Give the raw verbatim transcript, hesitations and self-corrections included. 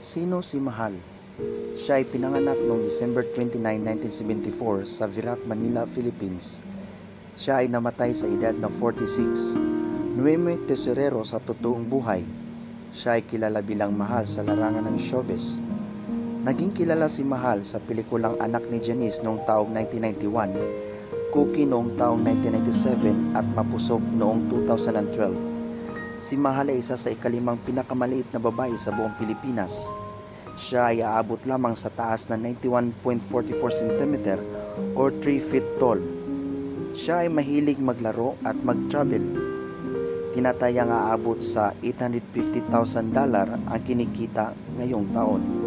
Sino si Mahal? Siya ay pinanganak noong December twenty-ninth, nineteen seventy-four sa Virac, Manila, Philippines. Siya ay namatay sa edad na forty-six. Nueme Tesorero sa totoong buhay. Siya ay kilala bilang Mahal sa larangan ng showbiz. Naging kilala si Mahal sa pelikulang Anak ni Janice noong taong nineteen ninety-one, Cookie noong taong nineteen ninety-seven at Mapusok noong two thousand twelve. Si Mahal ay isa sa ikalimang pinakamaliit na babae sa buong Pilipinas. Siya ay aabot lamang sa taas na ninety-one point four four centimeter or three feet tall. Siya ay mahilig maglaro at mag-travel. Tinatayang aabot sa eight hundred fifty thousand dollars ang kinikita ngayong taon.